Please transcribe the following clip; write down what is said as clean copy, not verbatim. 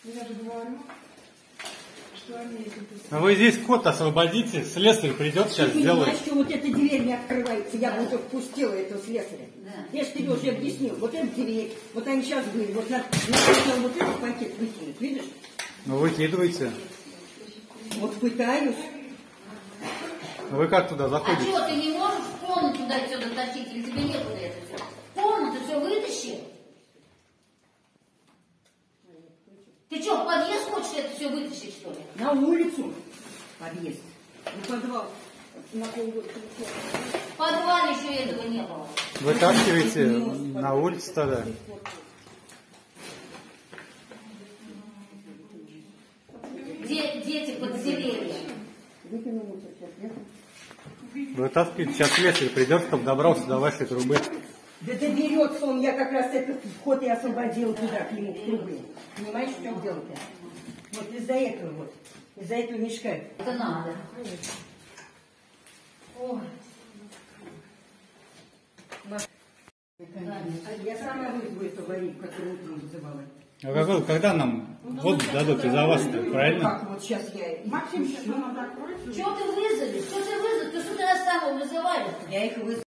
Я же говорю, что они... А вы здесь код освободите, слесарь придет, сейчас Ты сделает. понимаешь, что вот эта дверь не открывается, я бы уже впустила этого слесаря. Да. Я же тебе уже объяснил, вот эта дверь, вот они сейчас были, вот надо вот этот пакет выкинуть, видишь? Ну выкидывайте. Вот пытаюсь. Вы как туда А заходите? что, ты не можешь в комнату туда все дотащить, или тебе некуда это все? В комнату все вытащи. Ты что, в подъезд хочешь это все вытащить, что ли? На улицу подъезд. В подвал. На полгода. В подвале еще этого не было. Вытаскивайте на улицу тогда. Дети подзелели. Выкину мусор сейчас, нет? Вытаскивайте, сейчас слесарь придет, чтобы добрался до вашей трубы. Да доберется он, я как раз этот вход и освободила туда, к нему, в трубы. Понимаешь, в чем дело-то? Вот из-за этого вот, из-за этого мешка. Это надо. Ой. Я сама вызову эту аварийку, которую утром вызывала. А когда нам воду дадут из-за вас-то, правильно? Как вот сейчас я... Максим, сейчас она откроется. Что ты вызови? Что ты вызови? Ты что ты нас самого вызывали? Я их вызову.